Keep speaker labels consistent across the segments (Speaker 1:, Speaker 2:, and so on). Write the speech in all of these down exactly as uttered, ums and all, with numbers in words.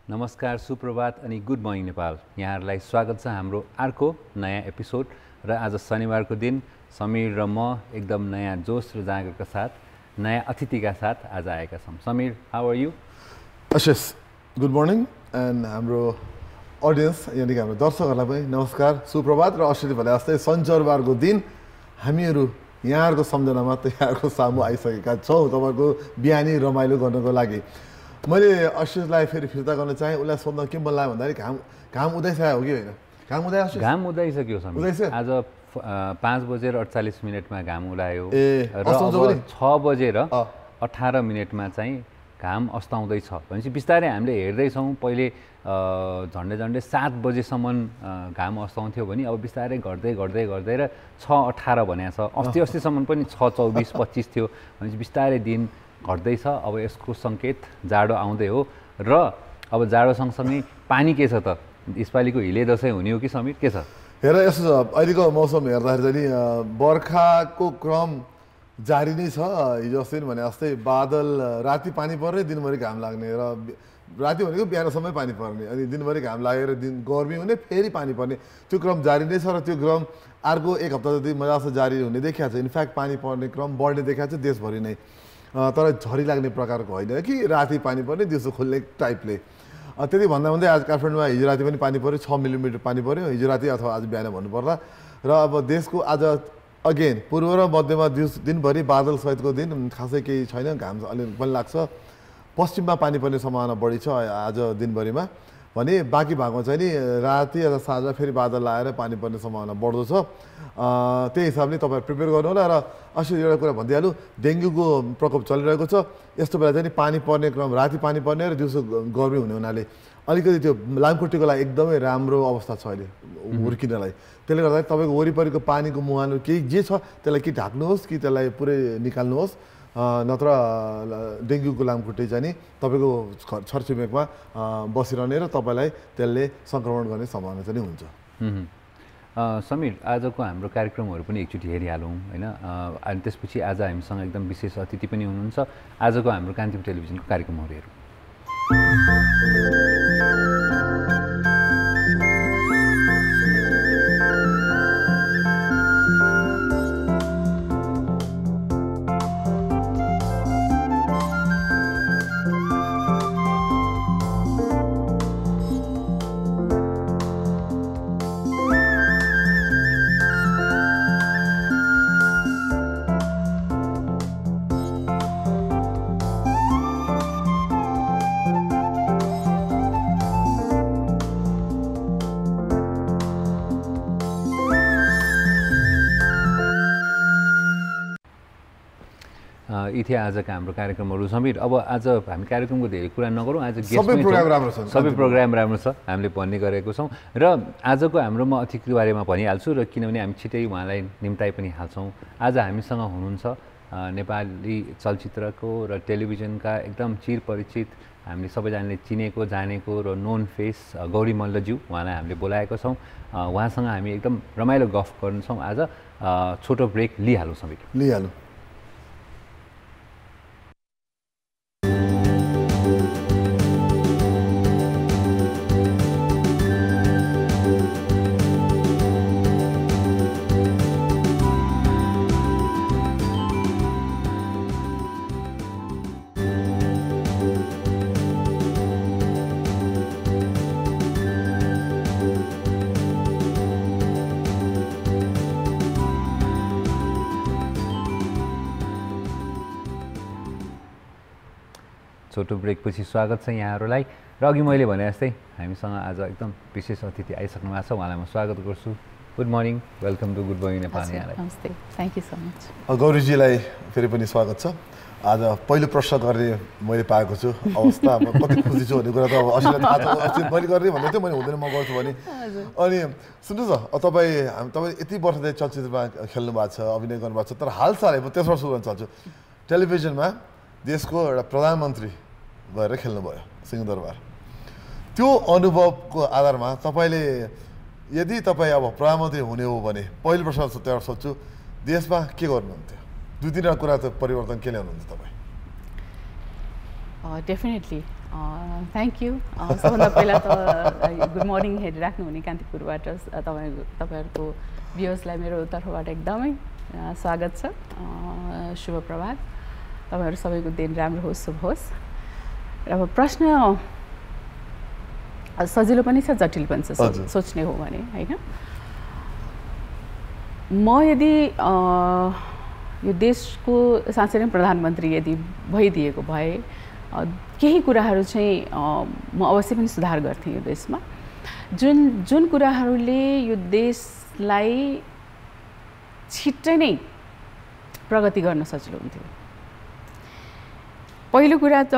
Speaker 1: नमस्कार, सुप्रभात अनि गुड मर्निङ नेपाल। यहाँहरूलाई स्वागत छ हाम्रो अर्को नयाँ एपिसोड र आज शनिबारको दिन समीर र म एकदम नयाँ जोश र जागरका साथ नयाँ अतिथिका साथ आज आएका छौँ। Samir, how are you?
Speaker 2: Ashesh, good morning and हाम्रो अडियन्स यानि कि हाम्रो दर्शकहरूलाई पनि नमस्कार, सुप्रभात र अशेष भने जस्तै शनिबारको दिन हामीहरू यहाँहरूको सम्झनामा यहाँहरूको सामु आइसकेका छौँ तपाईँको बिहानी रमाइलो गर्नको लागि। मैले अशेषलाई फेरि फिर्ता गर्न चाहेँ, उसलाई सोध्न के मन लाग्यो भन्दाखेरि घाम घाम उदाइसक्यो हो कि होइन? घाम उदाइ
Speaker 1: घाम उदाइसक्यो समीर। आज पाँच बजेर अडचालिस मिनटमा घाम उडायो र अब छ बजेर अठार मिनटमा चाहिँ घाम अस्ताउँदैछ भनेपछि बिस्तारै हामीले हेर्दैछौँ। पहिले झन्डै झन्डै सात बजेसम्म घाम अस्ताउँथ्यो भने अब बिस्तारै घट्दै घट्दै घट्दै र छ अठार भनेको छ। अस्ति अस्तिसम्म पनि छ चौबिस पच्चिस थियो भनेपछि बिस्तारै दिन घट्दैछ। अब यसको सङ्केत जाडो आउँदै हो र अब जाडो सँगसँगै पानी के छ त? यसपालिको हिले दसैँ हुने हो कि समीर, के छ?
Speaker 2: हेर, यसो छ, अहिलेको मौसम हेर्दाखेरि चाहिँ बर्खाको क्रम जारी नै छ। हिजो अस्ति भने जस्तै बादल, राति पानी पर्ने, दिनभरि घाम लाग्ने र राति भनेको बिहानसम्मै पानी पर्ने, अनि दिनभरि घाम लागेर दिन गर्मी हुने, फेरि पानी पर्ने, त्यो क्रम जारी नै छ र त्यो क्रम अर्को एक हप्ता जति मजासँग जारी हुने देखिएको छ। इनफ्याक्ट पानी पर्ने क्रम बढ्ने देखिएको छ देशभरि नै, तर झरी लाग्ने प्रकारको होइन कि राति पानी पर्ने दिउँसो खोल्ने टाइपले। त्यति भन्दा भन्दै आज काठमाडौँमा हिजो राति पनि पानी पऱ्यो, छ मिलिमिटर पानी पऱ्यो हिजो राति अथवा आज बिहान भन्नुपर्दा। र अब देशको आज अगेन पूर्व र मध्यमा दिउँसो दिनभरि बादल सहितको दिन, खासै केही छैन, घाम अलि पनि लाग्छ। पश्चिममा पानी पर्ने सम्भावना बढी छ आज दिनभरिमा भने, बाँकी भागमा चाहिँ नि राति अथवा साँझ फेरि बादल लगाएर पानी पर्ने सम्भावना बढ्दो छ। त्यही हिसाबले तपाईँहरू प्रिपेयर गर्नु होला। र अस्ति एउटा कुरा भनिदिइहालौँ, डेङ्गुको प्रकोप चलिरहेको छ। यस्तो बेला चाहिँ पानी पर्ने क्रम, राति पानी पर्ने र दिउँसो गर्मी हुने हुनाले अलिकति त्यो लामखुट्टेको लागि एकदमै राम्रो अवस्था छ अहिले हुर्किनलाई। त्यसले गर्दा तपाईँको वरिपरिको पानीको मुहान केही जे छ त्यसलाई कि ढाक्नुहोस् कि त्यसलाई पुरै निकाल्नुहोस्, नत्र डेङ्गुको लामखुट्टे चाहिँ नि तपाईँको छरछिमेकमा बसिरहने र तपाईँलाई त्यसले सङ्क्रमण गर्ने सम्भावना चाहिँ हुन्छ।
Speaker 1: समीर, आजको हाम्रो कार्यक्रमहरू पनि एकचोटि हेरिहालौँ होइन? अनि त्यसपछि आज हामीसँग एकदम विशेष अतिथि पनि हुनुहुन्छ। आजको हाम्रो कान्तिपुर टेलिभिजनको कार्यक्रमहरू हेरौँ। यी थिए आजका हाम्रो कार्यक्रमहरू। समीर, अब आज हामी कार्यक्रमको धेरै कुरा नगरौँ, आज
Speaker 2: सबै प्रोग्राम राम्रो छ,
Speaker 1: सबै प्रोग्राम राम्रो छ हामीले भन्ने गरेको छौँ। र आजको हाम्रो म अतिथिको बारेमा भनिहाल्छु, र किनभने हामी छिटै उहाँलाई निम्ताइ पनि हाल्छौँ। आज हामीसँग हुनुहुन्छ नेपाली चलचित्रको र टेलिभिजनका एकदम चिरपरिचित, हामीले सबैजनाले चिनेको जानेको र नोन फेस गौरी मल्लज्यू, उहाँलाई हामीले बोलाएको छौँ। उहाँसँग हामी एकदम रमाइलो गफ गर्छौँ। आज छोटो ब्रेक लिइहालौँ समीर,
Speaker 2: लिइहालौँ।
Speaker 1: छोटो ब्रेकपछि स्वागत छ यहाँहरूलाई। र अघि मैले भने जस्तै हामीसँग आज एकदम विशेष अतिथि आइसक्नु भएको छ, उहाँलाई म स्वागत गर्छु। Good morning, welcome to good morning Nepal. यहाँलाई
Speaker 3: नमस्ते, थ्याङ्क यू सो मच।
Speaker 2: गौरीजीलाई फेरि पनि स्वागत छ। आज पहिलो प्रश्न गर्ने मैले पाएको छु अवस्था, म कति खुसी छु भन्ने कुरा त अब अस्ति थाहा छ। अस्ति मैले गर्ने भन्दै थिएँ, मैले हुँदैन म गर्छु भने। अनि सुन्नुहोस् न, तपाईँ हामी तपाईँ यति वर्षदेखि चलचित्रमा खेल्नु भएको छ, अभिनय गर्नुभएको छ, तर हालसालै म तेस्रो सुरु गर्न चाहन्छु, टेलिभिजनमा देशको एउटा प्रधानमन्त्री भएर खेल्नुभयो सिंहदरबार। त्यो अनुभवको आधारमा तपाईँले यदि तपाईँ अब प्रधानमन्त्री हुने हो भने पहिलो प्रश्न त्यहाँ सोध्छु, देशमा के गर्नुहुन्थ्यो? दुई तिनवटा कुरा त परिवर्तन के ल्याउनुहुन्छ तपाईँ?
Speaker 3: Definitely thank you. सबभन्दा पहिला त गुड मर्निङ हेरिराख्नुहुने कान्तिपुरबाट तपाईँ तपाईँहरूको भ्युअर्सलाई मेरो तर्फबाट एकदमै स्वागत छ। शुभ प्रभात। तपाईँहरू सबैको दिन राम्रो होस्, शुभ होस्। र अब प्रश्न सजिलो पनि छ, जटिल पनि छ सोच्ने हो भने, होइन? म यदि यो देशको साँच्चै नै प्रधानमन्त्री यदि भइदिएको भए केही कुराहरू चाहिँ म अवश्य पनि सुधार गर्थेँ यो देशमा। जुन जुन कुराहरूले यो देशलाई छिट्टै नै प्रगति गर्न सजिलो हुन्थ्यो। पहिलो कुरा त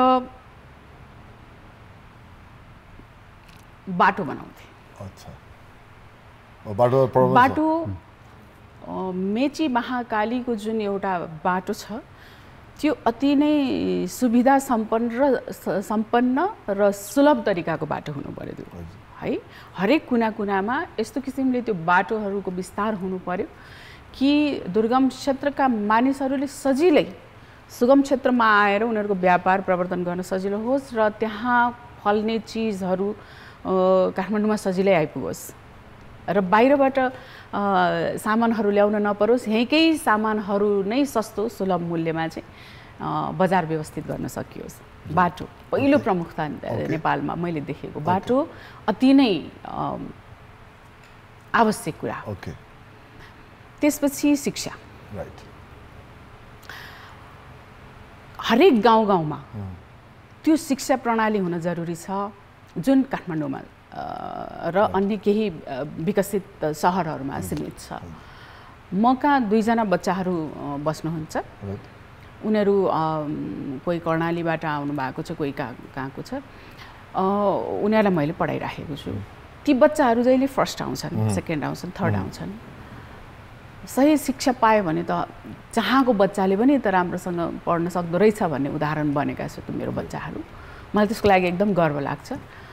Speaker 3: बाटो बनाउँथे।
Speaker 2: अच्छा, बाटो
Speaker 3: बाटो मेची महाकालीको जुन एउटा बाटो छ त्यो अति नै सुविधा सम्पन्न र सम्पन्न र सुलभ तरिकाको बाटो हुनु पर्यो त्यो, है? हरेक कुना कुनामा यस्तो किसिमले त्यो बाटोहरूको विस्तार हुनु पर्यो कि दुर्गम क्षेत्रका मानिसहरूले सजिलै सुगम क्षेत्रमा आएर उनीहरूको व्यापार प्रवर्तन गर्न सजिलो होस् र त्यहाँ फल्ने चिजहरू काठमाडौँमा सजिलै आइपुगोस् र बाहिरबाट सामानहरू ल्याउन नपरोस्। यहीँकै सामानहरू नै सस्तो सुलभ मूल्यमा चाहिँ बजार व्यवस्थित गर्न सकियोस्। बाटो पहिलो प्रमुखता नेपालमा मैले देखेको बाटो अति नै आवश्यक कुरा हो। त्यसपछि शिक्षा। हरेक गाउँ गाउँमा त्यो शिक्षा प्रणाली हुन जरुरी छ जुन काठमाडौँमा र अन्य केही विकसित सहरहरूमा सीमित छ। म कहाँ दुईजना बच्चाहरू बस्नुहुन्छ। उनीहरू कोही कर्णालीबाट आउनु भएको छ, कोही कहाँ कहाँको छ। उनीहरूलाई मैले पढाइराखेको छु। ती बच्चाहरू जहिले फर्स्ट आउँछन्, सेकेन्ड आउँछन्, थर्ड आउँछन्। सही शिक्षा पायो भने त जहाँको बच्चाले पनि त राम्रोसँग पढ्न सक्दो रहेछ भन्ने उदाहरण बनेका छु त मेरो बच्चाहरू। मलाई त्यसको लागि एकदम गर्व लाग्छ।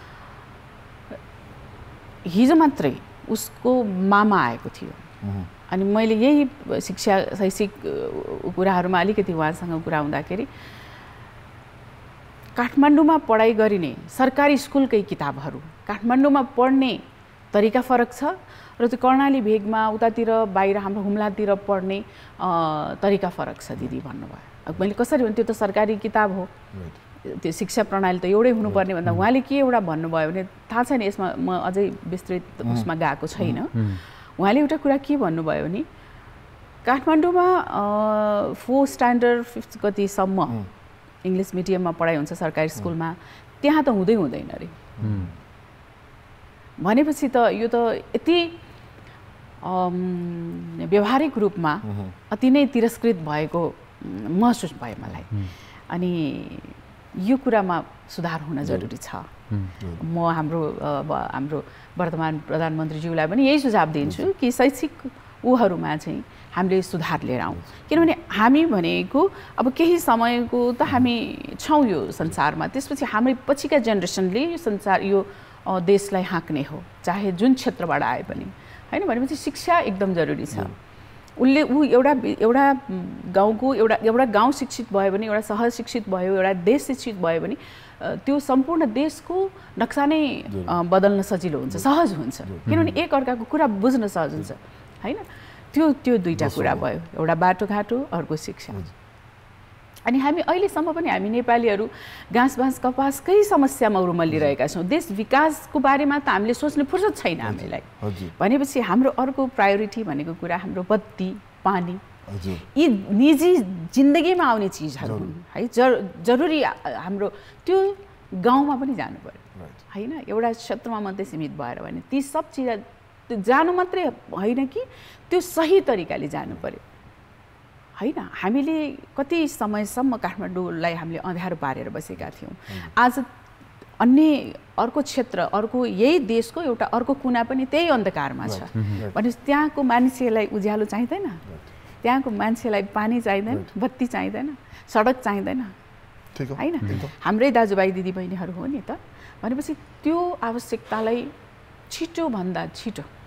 Speaker 3: हिजो मात्रै उसको मामा आएको थियो अनि मैले यही शिक्षा शैक्षिक कुराहरूमा अलिकति उहाँसँग कुरा हुँदाखेरि काठमाडौँमा पढाइ गरिने सरकारी स्कुलकै किताबहरू काठमाडौँमा पढ्ने तरिका फरक छ र त्यो कर्णाली भेगमा उतातिर बाहिर हाम्रो हुम्लातिर पढ्ने तरिका फरक छ दिदी भन्नुभयो। अब मैले कसरी भने त्यो त सरकारी किताब हो, त्यो शिक्षा प्रणाली त एउटै हुनुपर्ने भन्दा उहाँले के एउटा भन्नुभयो भने थाहा छैन, यसमा म अझै विस्तृत उसमा गएको छैन। उहाँले एउटा कुरा के भन्नुभयो भने काठमाडौँमा फोर्थ स्ट्यान्डर्ड फिफ्थ कतिसम्म इङ्ग्लिस मिडियममा पढाइ हुन्छ सरकारी स्कुलमा, त्यहाँ त हुँदै हुँदैन अरे। भनेपछि त यो त यति व्यवहारिक रूपमा अति नै तिरस्कृत भएको महसुस भयो मलाई। अनि यो कुरामा सुधार हुन जरुरी छ। म हाम्रो हाम्रो वर्तमान प्रधानमन्त्रीज्यूलाई पनि यही सुझाव दिन्छु कि शैक्षिक ऊहरूमा चाहिँ हामीले सुधार लिएर आउँ। किनभने हामी भनेको अब केही समयको त हामी छौँ यो संसारमा, त्यसपछि हाम्रो पछिका जेनेरेसनले यो संसार यो देशलाई हाँक्ने हो, चाहे जुन क्षेत्रबाट आए पनि, होइन? भनेपछि शिक्षा एकदम जरुरी छ। उसले ऊ एउटा एउटा गाउँको एउटा एउटा गाउँ शिक्षित भयो भने, एउटा सहर शिक्षित भयो, एउटा देश शिक्षित भयो भने त्यो सम्पूर्ण देशको नक्सा नै बदल्न सजिलो हुन्छ, सहज हुन्छ। किनभने एक अर्काको कुरा बुझ्न सहज हुन्छ, होइन? त्यो त्यो दुईटा कुरा भयो, एउटा बाटोघाटो, अर्को शिक्षा। अनि हामी अहिलेसम्म पनि हामी नेपालीहरू घाँस बाँस कपासकै समस्यामा उर्मलिरहेका छौँ। देश विकासको बारेमा त हामीले सोच्ने फुर्सद छैन हामीलाई। भनेपछि हाम्रो अर्को प्रायोरिटी भनेको कुरा हाम्रो बत्ती, पानी, यी निजी जिन्दगीमा आउने चिजहरू हुन्, है? जरुरी हाम्रो त्यो गाउँमा पनि जानु पर्यो, होइन? एउटा क्षेत्रमा मात्रै सीमित भएर भने ती सब चिज जानु मात्रै होइन कि त्यो सही तरिकाले जानु पर्यो, होइन? हामीले कति समयसम्म काठमाडौँलाई हामीले अँध्यारो पारेर बसेका थियौँ। आज अन्य अर्को क्षेत्र, अर्को यही देशको एउटा अर्को कुना पनि त्यही अन्धकारमा छ। भनेपछि त्यहाँको मान्छेलाई उज्यालो चाहिँदैन, त्यहाँको मान्छेलाई पानी चाहिँदैन, बत्ती चाहिँदैन, सडक चाहिँदैन, होइन? हाम्रै दाजुभाइ दिदीबहिनीहरू हो नि त। भनेपछि त्यो आवश्यकतालाई छिटोभन्दा छिटो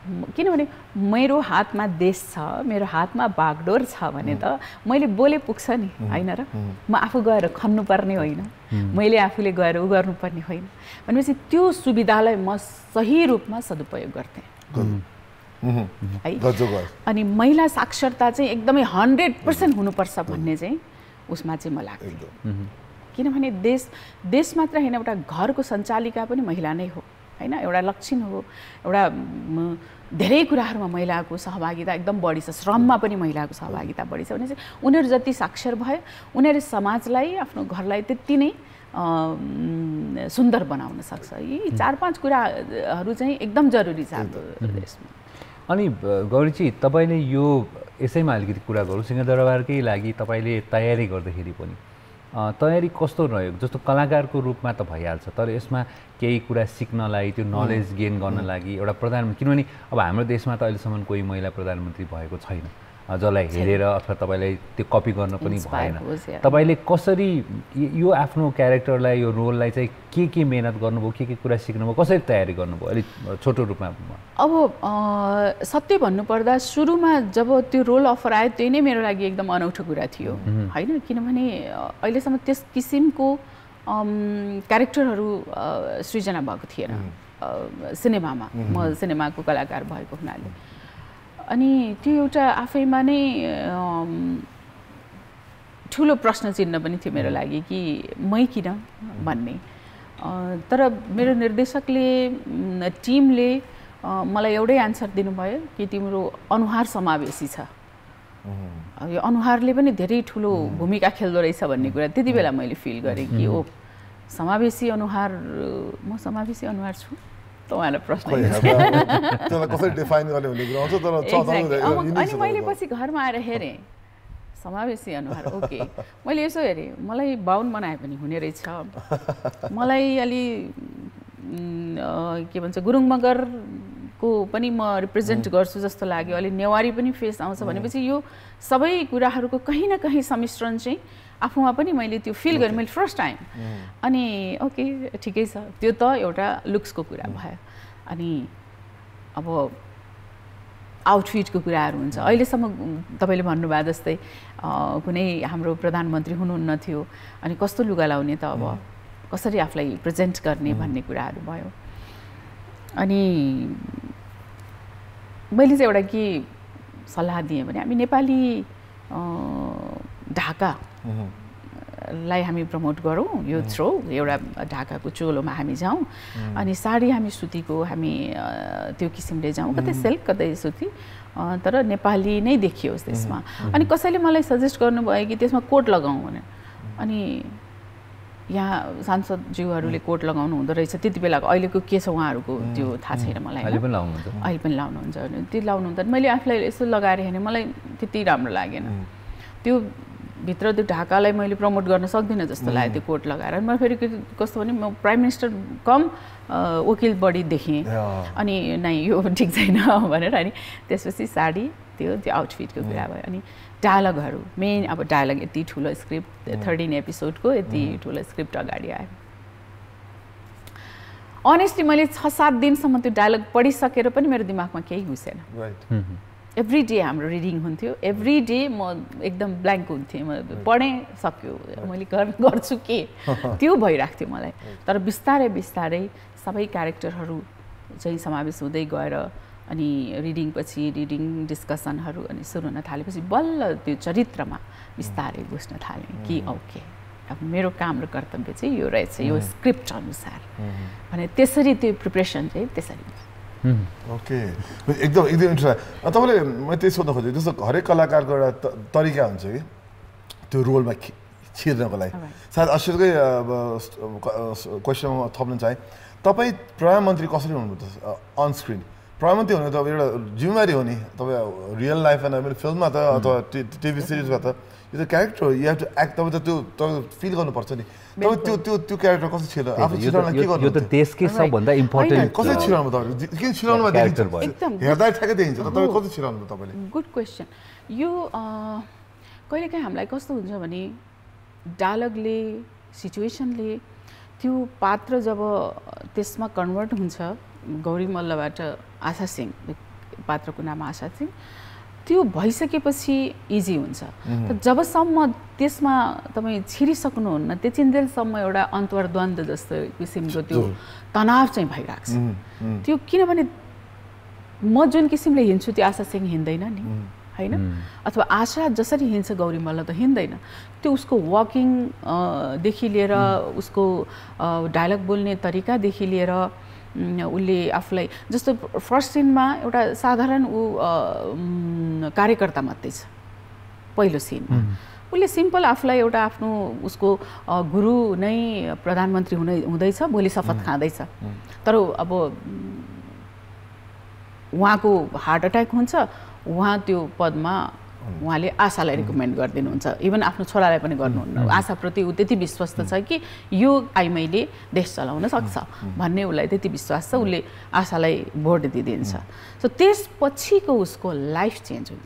Speaker 3: किनभने मेरो हातमा देश छ, मेरो हातमा बागडोर छ भने त मैले बोले पुग्छ नि, होइन र? म आफू गएर खन्नुपर्ने होइन, मैले आफूले गएर उ गर्नुपर्ने होइन भनेपछि त्यो सुविधालाई म सही रूपमा सदुपयोग गर्थेँ है। अनि महिला साक्षरता चाहिँ एकदमै हन्ड्रेड पर्सेन्ट हुनुपर्छ भन्ने चाहिँ उसमा चाहिँ म लाग्थेँ। किनभने देश देश मात्र होइन, एउटा घरको सञ्चालिका पनि महिला नै हो होइन, एउटा लक्षण हो, एउटा धेरै कुराहरूमा महिलाको सहभागिता एकदम बढी छ, श्रममा पनि महिलाको सहभागिता बढी छ भने चाहिँ उनीहरू जति साक्षर भयो उनीहरू समाजलाई आफ्नो घरलाई त्यति नै सुन्दर बनाउन सक्छ। यी चार पाँच कुराहरू चाहिँ एकदम जरुरी छ हाम्रो देशमा।
Speaker 1: अनि गौरीजी तपाईँले यो यसैमा अलिकति कुरा गरौँ, सिंहदरबारकै लागि तपाईँले तयारी गर्दाखेरि पनि तयारी कस्तो रह्यो? जस्तो कलाकारको रूपमा त भइहाल्छ, तर यसमा केही कुरा सिक्नलाई, त्यो नलेज गेन गर्न लागि एउटा प्रधानमन्त्री, किनभने अब हाम्रो देशमा त अहिलेसम्म कोही महिला प्रधानमन्त्री भएको छैन जसलाई हेरेर अथवा तपाईँलाई त्यो कपी गर्न पनि भएन। तपाईँले कसरी यो आफ्नो क्यारेक्टरलाई, यो रोललाई चाहिँ के के मेहनत गर्नुभयो, के के कुरा सिक्नुभयो, कसरी तयारी गर्नुभयो अलिक छोटो रूपमा?
Speaker 3: अब सत्य भन्नुपर्दा सुरुमा जब त्यो रोल अफर आयो त्यही नै मेरो लागि एकदम अनौठो कुरा थियो होइन, किनभने अहिलेसम्म त्यस किसिमको क्यारेक्टरहरू सृजना भएको थिएन सिनेमामा, म सिनेमाको कलाकार भएको हुनाले। अनि त्यो एउटा आफैमा नै ठुलो प्रश्न चिन्ह पनि थियो मेरो लागि कि मै किन भन्ने। तर मेरो निर्देशकले, टिमले मलाई एउटै आन्सर दिनुभयो कि तिम्रो अनुहार समावेशी छ, यो अनुहारले पनि धेरै ठुलो भूमिका खेल्दो रहेछ भन्ने कुरा त्यति बेला मैले फिल गरेँ कि ओ समावेशी अनुहार, म समावेशी अनुहार छु। उहाँलाई प्रश्न अनि मैले पछि घरमा आएर हेरेँ समावेशी अनुहार, ओके मैले यसो हेरेँ मलाई बाहुन बनाए पनि हुने रहेछ, मलाई अलि के भन्छ गुरुङ मगरको पनि म रिप्रेजेन्ट गर्छु जस्तो लाग्यो, अलि नेवारी पनि फेस आउँछ भनेपछि यो सबै कुराहरूको कहीँ न कहीँ सम्मिश्रण चाहिँ आफूमा पनि मैले त्यो फिल गरेँ मैले फर्स्ट टाइम। अनि ओके ठिकै छ, त्यो त एउटा लुक्सको कुरा भयो। अनि अब आउटफिटको कुराहरू हुन्छ, अहिलेसम्म तपाईँले भन्नुभयो जस्तै कुनै हाम्रो प्रधानमन्त्री हुनुहुन्न थियो अनि कस्तो लुगा लाउने त, अब कसरी आफूलाई प्रेजेन्ट गर्ने भन्ने कुराहरू भयो। अनि मैले चाहिँ एउटा के सल्लाह दिएँ भने हामी नेपाली ढाका लाई हामी प्रमोट गरौँ, यो थ्रो एउटा ढाकाको चोलोमा हामी जाउँ, अनि साडी हामी सुतीको हामी त्यो किसिमले जाउँ, कतै सिल्क कतै सुती, तर नेपाली नै देखियोस् त्यसमा। अनि कसैले मलाई सजेस्ट गर्नुभयो कि त्यसमा कोट लगाउँ भने, अनि यहाँ सांसदज्यूहरूले कोट लगाउनु हुँदो रहेछ त्यति बेलाको, अहिलेको के छ उहाँहरूको त्यो थाहा छैन मलाई,
Speaker 1: अहिले पनि लाउनुहुन्छ
Speaker 3: अहिले पनि लाउनुहुन्छ भने त्यो लाउनुहुन्छ। मैले आफूलाई यसो लगाएर हेर्ने मलाई त्यति राम्रो लागेन, त्यो भित्र त्यो ढाकालाई मैले प्रमोट गर्न सक्दिनँ जस्तो लाग्यो त्यो कोट लगाएर। म फेरि कस्तो भने म प्राइम मिनिस्टर कम वकिल बढी देखेँ, अनि नै यो ठिक छैन भनेर। अनि त्यसपछि साडी त्यो त्यो आउटफिटको कुरा भयो। अनि डायलगहरू मेन, अब डायलग यति ठुलो स्क्रिप्ट थर्टिन एपिसोडको यति ठुलो स्क्रिप्ट अगाडि आयो। अनेस्टली मैले छ सात दिनसम्म त्यो डायलग पढिसकेर पनि मेरो दिमागमा केही घुसेन। एभ्री डे हाम्रो रिडिङ हुन्थ्यो, एभ्री डे म एकदम ब्ल्याङ्क हुन्थेँ, म पढेँ सक्यो मैले गर्छु के त्यो भइरहेको थियो मलाई। तर बिस्तारै बिस्तारै सबै क्यारेक्टरहरू चाहिँ समावेश हुँदै गएर अनि रिडिङ पछि रिडिङ डिस्कसनहरू अनि सुरु हुन थालेपछि बल्ल त्यो चरित्रमा बिस्तारै बुझ्न थालेँ कि ओके अब मेरो काम र कर्तव्य चाहिँ यो रहेछ, यो स्क्रिप्ट अनुसार भने त्यसरी त्यो प्रिपरेसन चाहिँ त्यसरी।
Speaker 2: ओके, एकदम एकदम इन्ट्रेस्टिङ। तपाईँले मैले त्यही सोध्न खोजेँ, जस्तो हरेक कलाकारको एउटा तरिका हुन्छ कि त्यो रोलमा छिर्नको लागि। सायद अशेषकै क्वेसनमा थप्न चाहे, तपाईँ प्रधानमन्त्री कसरी हुनुहुन्छ अन स्क्रिन? प्रधानमन्त्री हुनु त अब एउटा जिम्मेवारी हो नि, तपाईँ रियल लाइफमा मैले फिल्ममा त अथवा टिभी सिरिजमा त यो त क्यारेक्टर हो, यु हेभ टु एक्ट, तपाईँ त त्यो तपाईँ फिल गर्नुपर्छ नि। तपाईँ त्यो त्यो त्यो क्यारेक्टर कसरी छिर्नु, आफू छिराउन के गर्नु?
Speaker 1: यो त देशकै सबभन्दा इम्पोर्टेन्ट
Speaker 2: कसरी छिराउनु तपाईँले? किन छिराउनुमा देखिन्छ, हेर्दा ठ्याक्कै देखिन्छ, तपाईँ कसरी छिराउनु तपाईँले?
Speaker 3: Good question. यो कहिलेकाहीँ हामीलाई कस्तो हुन्छ भने डायलगले, सिचुएसनले त्यो पात्र जब त्यसमा कन्भर्ट हुन्छ, गौरी मल्लबाट आशा सिंह पात्रको नाम आशा सिंह, त्यो भइसकेपछि इजी हुन्छ। तर जबसम्म त्यसमा तपाईँ छिरिसक्नुहुन्न त्यतिन्जेलसम्म एउटा अन्तर्द्वन्द्व जस्तो किसिमको त्यो तनाव चाहिँ भइरहेको छ। त्यो किनभने म जुन किसिमले हिँड्छु त्यो आशा सिंह हिँड्दैन नि, होइन? अथवा आशा जसरी हिँड्छ गौरी मल्ल त हिँड्दैन। त्यो उसको वकिङदेखि लिएर उसको डायलग बोल्ने तरिकादेखि लिएर उसले आफूलाई, जस्तो फर्स्ट सिनमा एउटा साधारण ऊ कार्यकर्ता मात्रै छ पहिलो सिनमा, उसले सिम्पल आफूलाई एउटा आफ्नो उसको गुरु नै प्रधानमन्त्री हुने हुँदैछ, भोलि शपथ खाँदैछ। तर अब उहाँको हार्ट एट्याक हुन्छ, उहाँ त्यो पदमा उहाँले आशालाई रिकमेन्ड गरिदिनुहुन्छ, इभन आफ्नो छोरालाई पनि गर्नुहुन्न। आशाप्रति ऊ त्यति विश्वस्त छ कि यो आइमाईले देश चलाउन सक्छ भन्ने उसलाई त्यति विश्वास छ, उसले आशालाई भोट दिइदिन्छ। सो त्यसपछिको उसको लाइफ चेन्ज हुन्छ।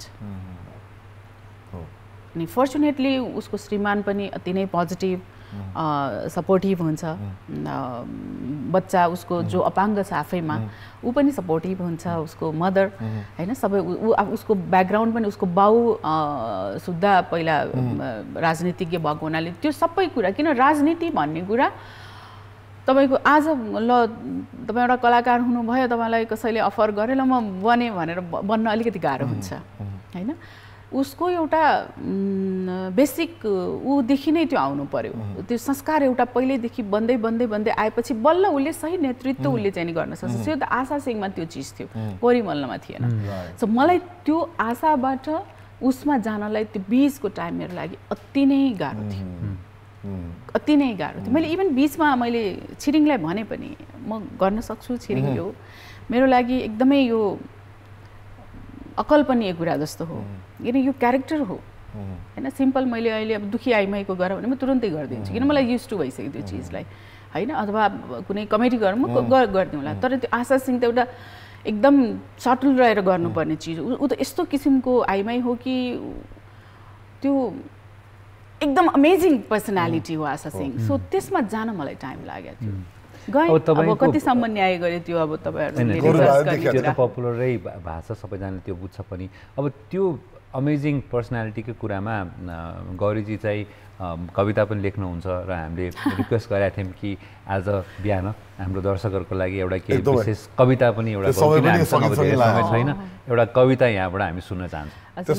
Speaker 3: अनि फर्चुनेटली उसको श्रीमान पनि अति नै पोजिटिभ सपोर्टिभ हुन्छ। बच्चा उसको जो अपाङ्ग छ आफैमा ऊ पनि सपोर्टिभ हुन्छ, उसको मदर, होइन? सबै उसको ब्याकग्राउन्ड पनि, उसको बाउ सुद्धा पहिला राजनीतिज्ञ भएको हुनाले त्यो सबै कुरा, किन राजनीति भन्ने कुरा तपाईँको आज ल तपाईँ एउटा कलाकार हुनुभयो, तपाईँलाई कसैले अफर गरे ल म बने भनेर बन्न अलिकति गाह्रो हुन्छ, होइन? उसको एउटा बेसिक ऊदेखि नै त्यो आउनु पर्यो, त्यो संस्कार एउटा पहिल्यैदेखि बन्दै बन्दै बन्दै आएपछि बल्ल उसले सही नेतृत्व उसले चाहिँ गर्न सक्छ। त्यो त आशा सिंहमा त्यो चिज थियो, गौरी मल्लमा थिएन। सो मलाई त्यो आशाबाट उसमा जानलाई त्यो बिचको टाइम मेरो लागि अति नै गाह्रो थियो, अति नै गाह्रो थियो। मैले इभन बिचमा मैले छिरिङलाई भने पनि म गर्न सक्छु, छिरिङ यो मेरो लागि एकदमै यो अकल्पनीय कुरा जस्तो हो, किन यो क्यारेक्टर हो, होइन? सिम्पल मैले अहिले अब दुखी आइमाईको गर भने म तुरन्तै गरिदिन्छु, किन मलाई युज टु भइसक्यो त्यो चिजलाई, होइन? अथवा कुनै कमेडी गरेर म गरिदिउँला। तर त्यो आशा सिंह त एउटा एकदम सटल रहेर गर्नुपर्ने चिज, ऊ त यस्तो किसिमको आइमाई हो कि त्यो एकदम अमेजिङ पर्सनालिटी हो आशा सिंह। सो त्यसमा जान मलाई टाइम लाग्यो थियो। गए अब कतिसम्म न्याय गरे त्यो अब तपाईँहरूले
Speaker 1: पपुलरै भाषा सबैजनाले त्यो बुझ्छ पनि। अब त्यो अमेजिङ पर्सनालिटीको कुरामा गौरीजी चाहिँ कविता पनि लेख्नुहुन्छ र हामीले रिक्वेस्ट गरेका थियौँ कि आज बिहान हाम्रो दर्शकहरूको लागि एउटा केही विशेष कविता पनि एउटा छैन, एउटा कविता यहाँबाट हामी सुन्न चाहन्छौँ।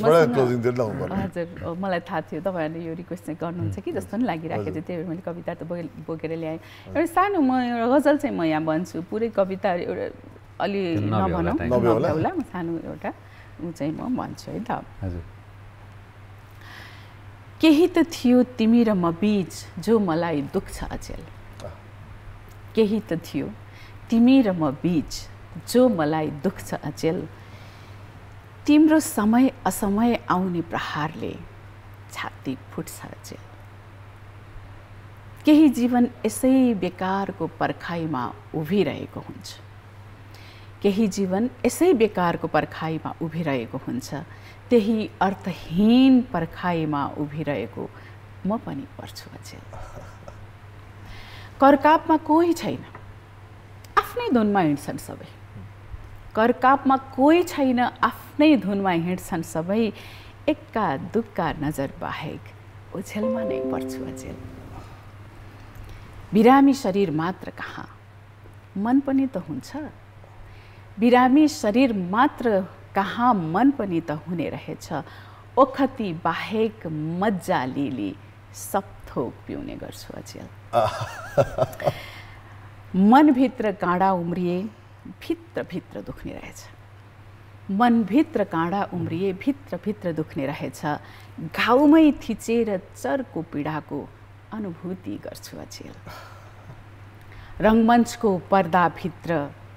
Speaker 3: हजुर, मलाई थाहा थियो तपाईँहरूले यो रिक्वेस्ट चाहिँ गर्नुहुन्छ कि जस्तो पनि लागिरहेको थियो, त्यही भएर मैले कविता त बोकेर ल्याएँ। एउटा सानो म एउटा गजल चाहिँ म यहाँ भन्छु, पुरै कविता एउटा अलि नभनौँ नभ्याउला, म सानो एउटा ऊ चाहिँ म भन्छु है त।
Speaker 1: हजुर।
Speaker 3: केही त थियो तिमी र म बीच जो मलाई दुख्छ अचेल, केही त थियो तिमी र म बीच जो मलाई दुख्छ अचेल, तिम्रो समय असमय आउने प्रहारले छाती फुट्छ अचेल। केही जीवन यसै बेकारको पर्खाइमा उभिरहेको हुन्छ, केही जीवन यसै बेकारको पर्खाइमा उभिरहेको हुन्छ, त्यही अर्थहीन पर्खाइमा उभिरहेको म पनि पर्छु अचेल। करकापमा कोही छैन, आफ्नै धुनमा हिँड्छन् सबै, करकापमा कोही छैन, आफ्नै धुनमा हिँड्छन् सबै, एक्का दुक्का नजर बाहेक ओझेलमा नै पर्छु अचेल। बिरामी शरीर मात्र कहाँ मन पनि त हुन्छ, बिरामी शरीर मात्र कहाँ मन पनि त हुने रहेछ, ओखती बाहेक मज्जा लिली सब थोक पिउने गर्छु अचेल। मनभित्र काँडा उम्रिए भित्र भित्र दुख्ने रहेछ, मनभित्र काँडा उम्रिए भित्र भित्र दुख्ने रहेछ, घाउमै थिचेर चर्को पीडाको अनुभूति गर्छु अचेल। रङ्गमञ्चको पर्दाभित्र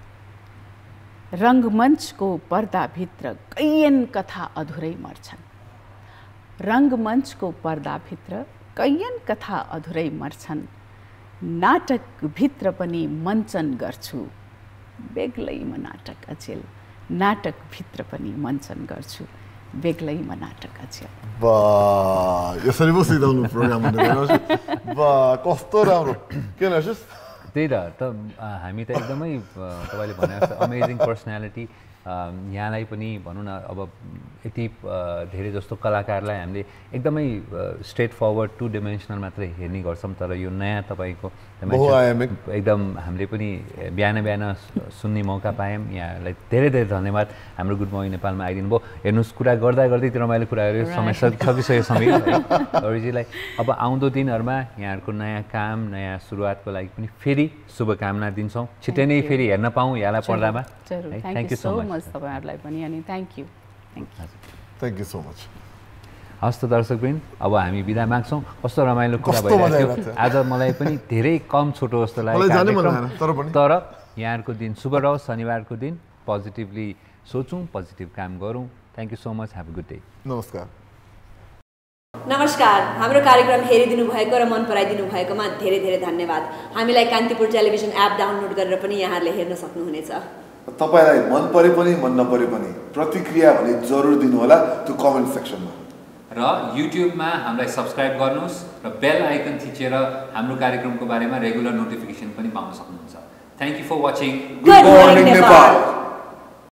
Speaker 3: रङ्गमञ्चको पर्दाभित्र कैयन कथा अधुरै मर्छन्, रङ्गमञ्चको पर्दाभित्र कैयन कथा अधुरै मर्छन्, नाटकभित्र पनि मञ्चन गर्छु बेग्लैमा नाटक अचेल, नाटकभित्र पनि मञ्चन गर्छु बेग्लैमा नाटक अचेल।
Speaker 2: वाह, यसरी पो सिधाउनु प्रोग्राम। वाह, कस्तो राम्रो। के आशिष
Speaker 1: त्यही त त हामी त एकदमै तपाईँले भने जस्तो अमेजिङ पर्सनालिटी यहाँलाई पनि भनौँ न अब यति धेरै जस्तो कलाकारलाई हामीले एकदमै स्ट्रेट फरवर्ड टु डिमेन्सनल मात्रै हेर्ने गर्छौँ तर यो नयाँ तपाईँको एकदम हामीले पनि बिहान बिहान सुन्ने मौका पायौँ यहाँलाई धेरै धेरै धन्यवाद हाम्रो गुड मर्निङ नेपालमा आइदिनु भयो हेर्नुहोस् कुरा गर्दा गर्दै त्यो रमाइलो कुराहरू समय सकिसक्यो समय गौरीजीलाई अब आउँदो दिनहरूमा यहाँहरूको नयाँ काम नयाँ सुरुवातको लागि पनि फेरि शुभकामना दिन्छौँ छिट्टै नै फेरि हेर्न पाऊँ यहाँलाई पर्दामा
Speaker 3: थ्याङ्क यू सो मच तपाईँहरूलाई पनि अनि thank you
Speaker 2: thank you so much
Speaker 1: हस् त दर्शकवृन्द अब हामी बिदा माग्छौँ कस्तो रमाइलो कुरा भइरहेको थियो आज मलाई पनि धेरै कम छोटो जस्तो लाग्यो तर यहाँहरूको दिन शुभ रहोस् शनिबारको दिन पोजिटिभली सोचौँ पोजिटिभ काम गरौँ thank you so much have a good day
Speaker 2: नमस्कार
Speaker 4: नमस्कार हाम्रो कार्यक्रम हेरिदिनु भएको र मन पराइदिनु भएकोमा धेरै धेरै धन्यवाद हामीलाई कान्तिपुर टेलिभिजन एप डाउनलोड गरेर पनि यहाँहरूले हेर्न सक्नुहुनेछ
Speaker 2: तपाईलाई मन परे पनि मन नपरे पनि प्रतिक्रिया भने जरुर दिनु होला त्यो कमेन्ट सेक्सनमा
Speaker 1: र युट्युबमा हामीलाई सब्स्क्राइब गर्नुहोस् र बेल आइकन थिचेर हाम्रो कार्यक्रमको बारेमा रेगुलर नोटिफिकेसन पनि पाउन सक्नुहुन्छ thank you for watching
Speaker 2: good morning Nepal